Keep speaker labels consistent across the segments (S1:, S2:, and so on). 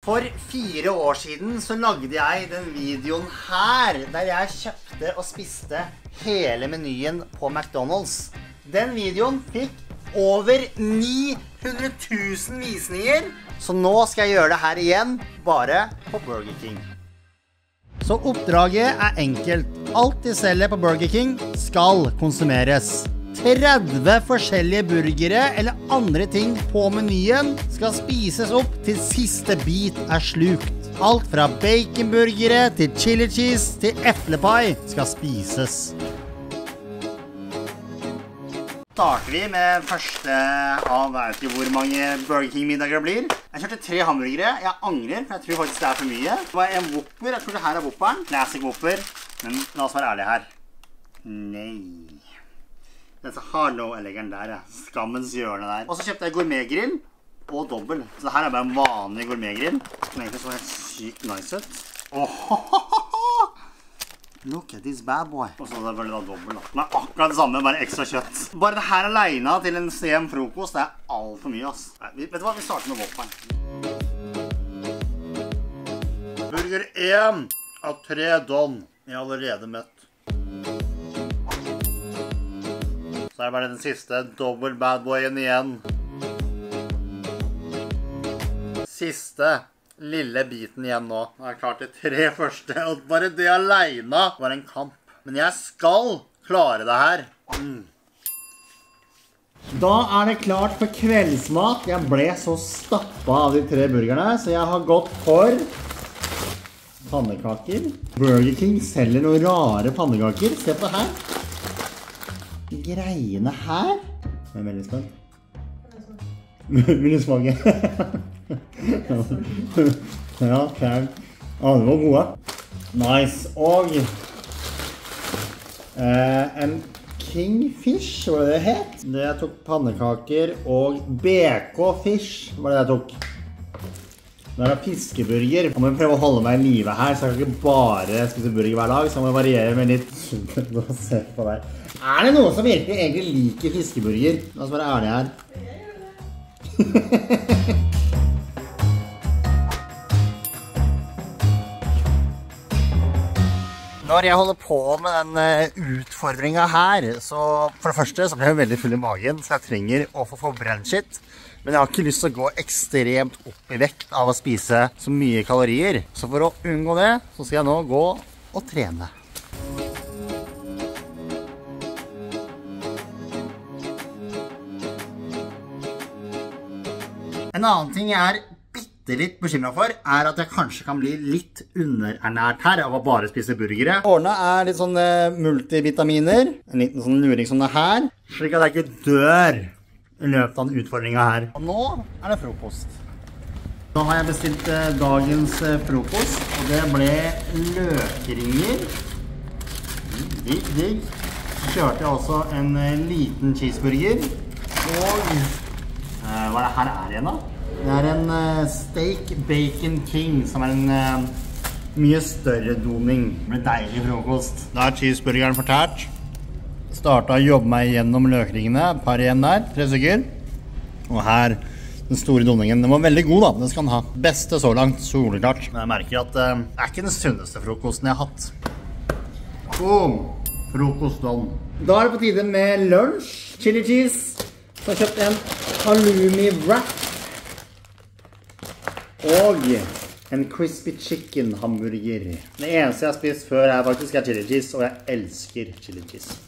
S1: For 4 år siden så lagde jeg den videoen her, der jeg kjøpte og spiste hele menyen på McDonald's. Den videoen fikk over 900 000 visninger, så nå skal jeg gjøre det her igjen, bare på Burger King. Så oppdraget er enkelt. Alt de selger på Burger King skal konsumeres. 30 forskjellige burgere eller andre ting på menyen skal spises opp til siste bit er slukt. Alt fra baconburgere til chili cheese til eplepai skal spises. Starter vi med første av, jeg vet ikke hvor mange Burger King-middager det blir. Jeg kjørte 3 hamburgere, jeg angrer, for jeg tror faktisk det er for mye. Det var en Whopper, jeg tror det her er Whopperen. Classic Whopper, men la oss være ærlige her. Nei. Dette har nå leggeren der, ja. Skammens hjørne der. Og så kjøpte jeg gourmetgrill og dobbel. Så det her er bare en vanlig gourmetgrill, som egentlig så helt sykt nice ut. Look at this bad boy. Og så er det vel da dobbel da. Men akkurat det samme, bare ekstra kjøtt. Bare det her alene til en sen frokost, det er alt for mye, ass. Nei, vet du hva? Vi starter med Whopperen. Burger 1 av 3 Don. Jeg har allerede møtt. Så er det bare den siste dobbel bad boyen igjen. Siste lille biten igjen nå. Jeg har klart de 3 første, og bare det alene var en kamp. Men jeg skal klare det her. Da er det klart for kveldsmat. Jeg ble så stappet av de 3 burgerne, så jeg har gått for pannekaker. Burger King selger noen rare pannekaker. Se på det her. Greiene her. Jeg er veldig spent. Vil du smake? Ja, krem. Det var gode. Nice. Og en Kingfish, var det det het? Jeg tok pannekaker og BK-fish var det jeg tok. Det er fiskeburger. Jeg må prøve å holde meg i live her, så jeg kan ikke bare spise burger hver dag, så jeg må variere med litt. Se på det. Er det noen som virkelig egentlig liker fiskeburger? La oss være ærlige her. Når jeg holder på med den utfordringen her, så for det første så blir jeg veldig full i magen, så jeg trenger å få forbrent shit. Men jeg har ikke lyst til å gå ekstremt opp i vekt av å spise så mye kalorier. Så for å unngå det, så skal jeg nå gå og trene. En annen ting jeg er litt bekymret for, er at jeg kanskje kan bli litt underernært her av å bare spise burgere. Årene er litt sånne multivitaminer, en liten sånn luring som det her, slik at jeg ikke dør i løpet av den utfordringen her. Og nå er det frokost. Da har jeg bestilt dagens frokost, og det ble løkringer. Digg. Så kjørte jeg også en liten cheeseburger, og hva er det her er igjen da? Det er en steak bacon king, som er en mye større doning. Det ble deilig frokost. Da er cheeseburgeren fortært. Startet å jobbe meg gjennom løkringene, et par igjen der, 3 stykker. Og her, den store doningen. Den var veldig god da, den skal den ha. Beste så langt, soleklart. Men jeg merker at det er ikke den sunneste frokosten jeg har hatt. Boom! Frokostdom. Da er det på tide med lunsj, chili cheese. Så har jeg kjøpt en halloumi wrap. Og en crispy chicken hamburger. Det eneste jeg har spist før er faktisk chili cheese, og jeg elsker chili cheese.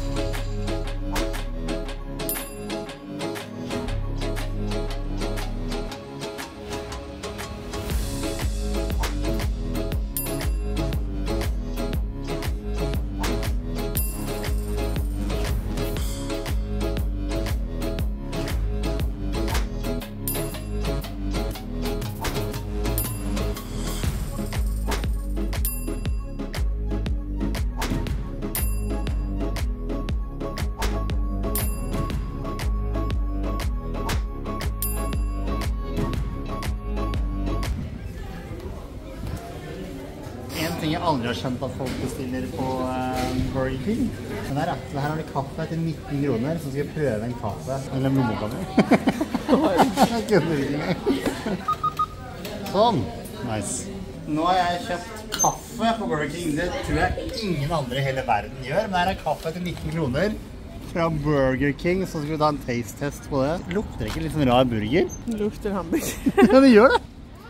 S1: ting jeg aldri har skjønt at folk bestiller på Burger King. Men her har de kaffe til 19 kroner, så skal jeg prøve en kaffe. Eller en lommekaffe. Så Sånn. Nice. Nå har jeg kjøpt kaffe på Burger King. Det tror jeg ingen andre i hele verden gjør. Men her er kaffe til 19 kroner fra Burger King. Så skal vi ta en taste-test på det. Lukter ikke litt sånn rar burger?
S2: Det lukter hamburger.
S1: Ja, det gjør det.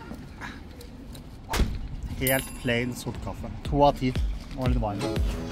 S1: Helt plain sort kaffe. 2 av 10. Og litt varm.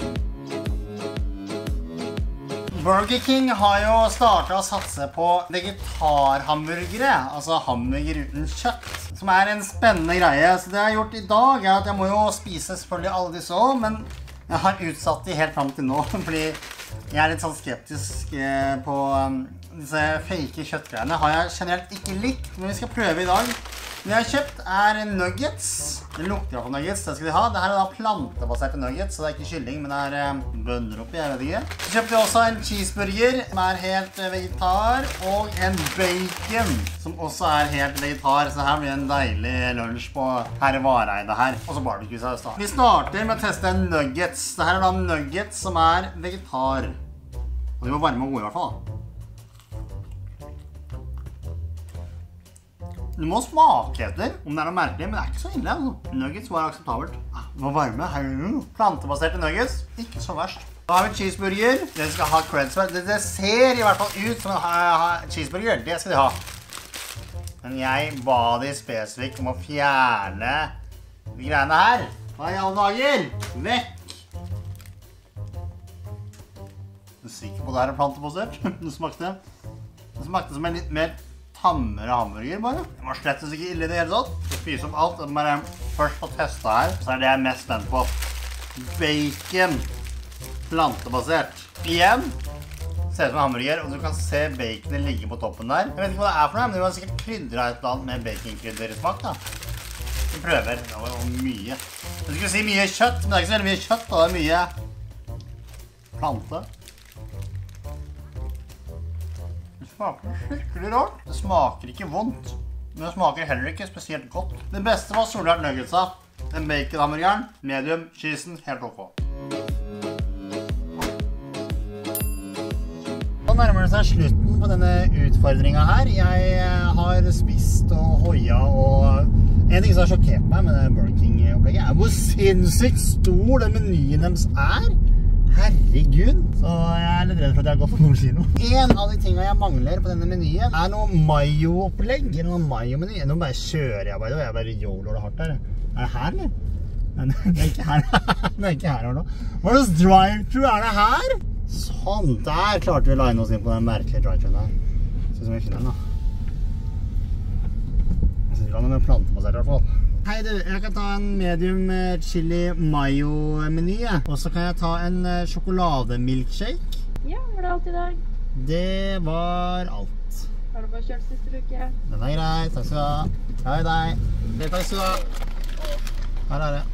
S1: Burger King har jo startet å satse på vegetarhamburgere, altså hamburger uten kjøtt, som er en spennende greie. Så det jeg har gjort i dag er at jeg må jo spise selvfølgelig alle disse også, men jeg har utsatt de helt frem til nå, fordi jeg er litt sånn skeptisk på disse fake kjøttgreiene. Har jeg generelt ikke likt, men vi skal prøve i dag. Det jeg har kjøpt er nuggets. Det lukter jo på nuggets, det skal de ha. Dette er da plantebaserte nuggets, så det er ikke kylling, men det er bønner oppi, jeg vet ikke. Så kjøpte jeg også en cheeseburger, som er helt vegetar, og en bacon, som også er helt vegetar. Så her blir en deilig lunsj på Herre Vareide her. Og så barbecue-saus da. Vi starter med å teste nuggets. Dette er da nuggets som er vegetar. Og de må varme og gode i hvert fall da. Du må smake etter om det er noe merkelig, men det er ikke så ille. Altså. Nuggets var akseptabelt. Det var varme. Plantebaserte nuggets. Ikke så verst. Da har vi cheeseburger. Den skal ha creds for. Det ser i hvert fall ut som en cheeseburger. Det skal de ha. Men jeg ba de spesifikt om å fjerne de greiene her. Hva i alle dager? Vekk! Du er sikker på det her er plantebasert? Det smakte som en litt mer tammere hamburger bare. Det var slett ikke ille i det hele tatt. Du spiser opp alt. Bare først få testa her. Så er det jeg er mest spent på. Bacon. Plantebasert. Igjen. Ser ut som en hamburger, og du kan se baconet ligge på toppen der. Jeg vet ikke hva det er for noe, men det var sikkert krydret et eller annet med baconkryddersmak da. Vi prøver. Det var mye. Jeg skulle si mye kjøtt, men det er ikke så veldig mye kjøtt, og det er mye plante. Det smaker skikkelig rart. Det smaker ikke vondt, men det smaker heller ikke spesielt godt. Det beste var solart nuggetsa. Den bacon-hamburgeren, medium, cheesen, helt ok. Nå nærmer det seg slutten på denne utfordringen her. Jeg har spist og hoia, og en ting som har sjokkert meg med det Burger King-opplegget er hvor sinnssykt stor den menyen deres er. Herregud, så jeg er litt redd for at jeg har gått på noen kilo. En av de tingene jeg mangler på denne menyen er noe mayo-opplegg, noe mayo-meny. Nå bare kjører jeg bare, og jeg bare yoloer det hardt her. Er det her, eller? Nei, det er ikke her. Det er ikke her nå. Hva slags drive-thru er det her? Sånn, der klarte vi å line oss inn på den merkelige drive-thruen der. Så som vi finner den da. Jeg synes vi kan ha noe plantebasert i hvert fall. Hei du, jeg kan ta en medium chili mayo-meny, og så kan jeg ta en sjokolademilkshake.
S2: Ja, var det alt i dag?
S1: Det var alt.
S2: Har du bare kjørt siste uke?
S1: Den er greit, takk skal du ha. Hei deg. Takk skal du ha. Her er det.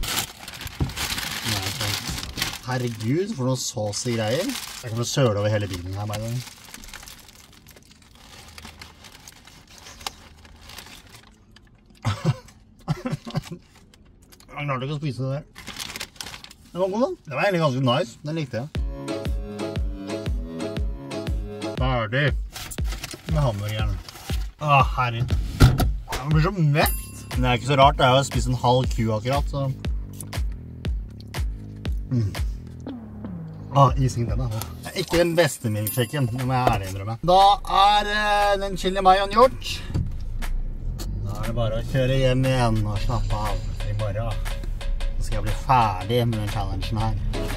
S1: Herregud, for noen sauce greier. Jeg kommer til å søle over hele bilen her, by the way. Jeg klarte ikke å spise det der. Det var god da. Det var egentlig ganske nice. Den likte jeg. Ferdig med hamburgeren. Herre. Den blir så mett. Men det er ikke så rart. Jeg har spist en halv ku akkurat, så... Ising den da. Det er ikke den beste milkshaken, det må jeg ærlig innrømme. Da er den chili mayoen gjort. Da er det bare å kjøre hjem igjen og slappe av i morgen. Så skal jeg bli ferdig med den challengen her.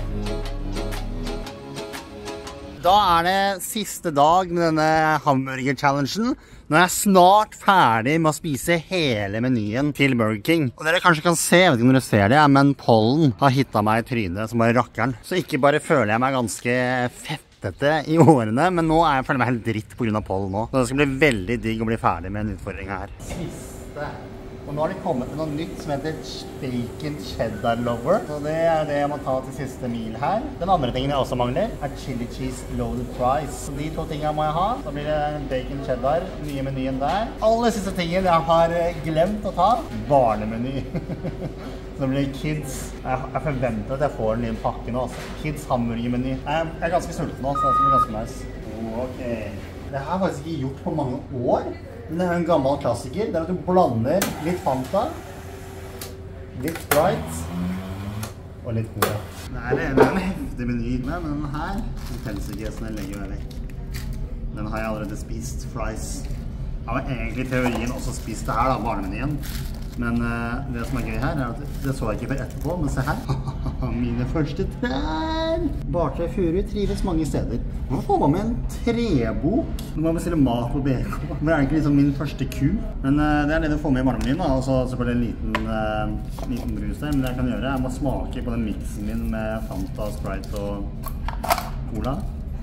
S1: Da er det siste dag med denne hamburger-challengen. Nå er jeg snart ferdig med å spise hele menyen til Burger King. Og dere kanskje kan se, jeg vet ikke om dere ser det, men pollen har hittet meg i trynet som bare rakkeren. Så ikke bare føler jeg meg ganske fettete i årene, men nå føler jeg meg helt dritt på grunn av pollen nå. Så det skal bli veldig digg å bli ferdig med en utfordring her. Siste. Og nå har de kommet til noe nytt som heter Bacon Cheddar Lover. Så det er det jeg må ta til siste mil her. Den andre tingen jeg også mangler er Chili Cheese Loaded Fries. Så de to tingene må jeg ha. Så blir det Bacon Cheddar, nye menyen der. Aller siste tingen jeg har glemt å ta, barnemeny. Så det blir Kids. Jeg forventer at jeg får en ny pakke nå. Kids hamburgermeny. Jeg er ganske sulten nå, så det blir ganske nice. Ok. Det her har jeg faktisk ikke gjort på mange år. Men det er en gammel klassiker. Det er at du blander litt Fanta, litt Sprite og litt Cola. Det er en heftig meny med, men den her telles ikke så den legger meg vekk. Den har jeg allerede spist, fries. Jeg har egentlig i teorien også spist det her da, barnemenyen. Men det som er gøy her er at det så jeg ikke før etterpå, men se her. Mine første trær! Bartre Furu trives mange steder. Hvorfor får man med en trebok? Når man bestiller mat på BK. Men det er ikke liksom min første ku. Men det er det du får med i barnemenyen da. Og så selvfølgelig en liten brus der. Men det jeg kan gjøre, jeg må smake på den miksen min med Fanta, Sprite og Cola.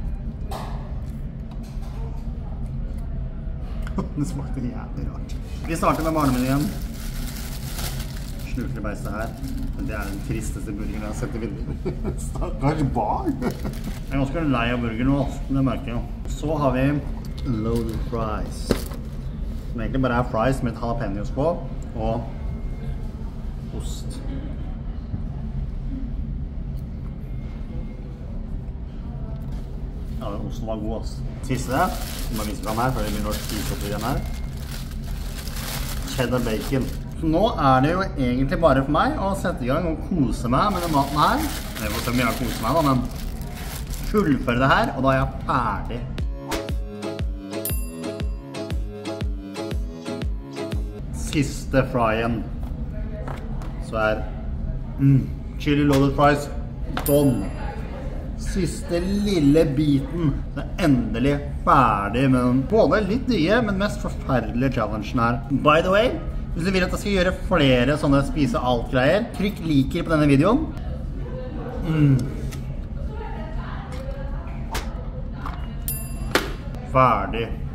S1: Det smakte jævlig rart. Vi starter med barnemenyen. Sluker beistet her. Det er den tristeste burgeren jeg har sett i bildet. Stakkars barn! Jeg er ganske lei av burger nå, det merker jeg. Så har vi loaded fries. Som egentlig bare er fries med et jalapeños på, og ost. Ja, den osten var god, altså. Siste, som jeg viser fram her, før vi begynner å spise opp i den her. Cheddar bacon. Så nå er det jo egentlig bare for meg å sette i gang og kose meg med den maten her. Jeg får se mye å kose meg da, men fullføre det her, og da er jeg ferdig. Siste fryen, så er chili loaded fries done. Siste lille biten, så er endelig ferdig med den både litt nye, men mest forferdelige challengen her. By the way, hvis du vil at jeg skal gjøre flere sånne spise alt-greier, trykk liker på denne videoen. Ferdig.